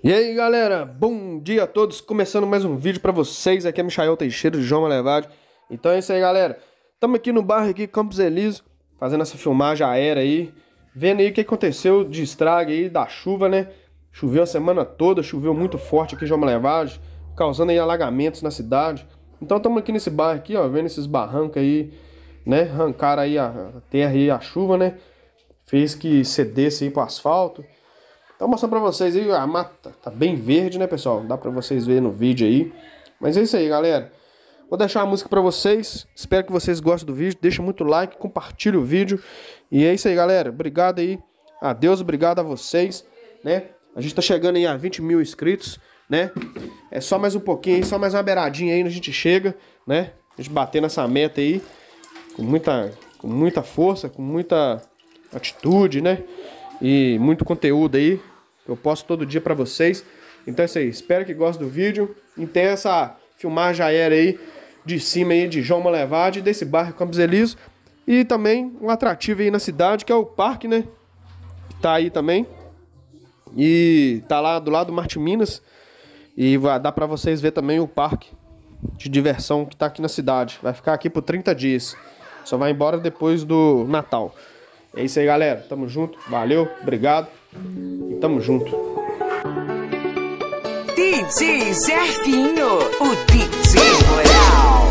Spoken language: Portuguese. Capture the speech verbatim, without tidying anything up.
E aí galera, bom dia a todos, começando mais um vídeo pra vocês, aqui é Michael Teixeira de João Malevade. Então é isso aí galera, estamos aqui no bairro aqui, Campos Elíseos, fazendo essa filmagem aérea aí, vendo aí o que aconteceu de estrago aí da chuva, né? Choveu a semana toda, choveu muito forte aqui em João Malevade, causando aí alagamentos na cidade. Então estamos aqui nesse bairro aqui, ó, vendo esses barrancos aí, né? Arrancaram aí a terra e a chuva, né? Fez que cedesse aí pro asfalto. Então mostrando pra vocês aí, a mata tá bem verde, né pessoal? Dá pra vocês verem no vídeo aí. Mas é isso aí galera, vou deixar uma música pra vocês. Espero que vocês gostem do vídeo, deixa muito like, compartilha o vídeo. E é isso aí galera, obrigado aí a Deus, obrigado a vocês, né? A gente tá chegando aí a vinte mil inscritos, né? É só mais um pouquinho aí, só mais uma beiradinha aí, a gente chega, né? A gente bater nessa meta aí com muita, com muita força, com muita atitude, né? E muito conteúdo aí, eu posto todo dia pra vocês. Então é isso aí, espero que gostem do vídeo. E tem essa filmagem aérea aí, de cima aí de João Malevade, desse bairro Campos Elíseos. E também um atrativo aí na cidade, que é o parque, né? Tá aí também. E tá lá do lado do Marte Minas. E vai dar pra vocês ver também o parque de diversão que tá aqui na cidade. Vai ficar aqui por trinta dias. Só vai embora depois do Natal. É isso aí, galera. Tamo junto. Valeu, obrigado. E tamo junto. D J Zefinho, o D J Moral.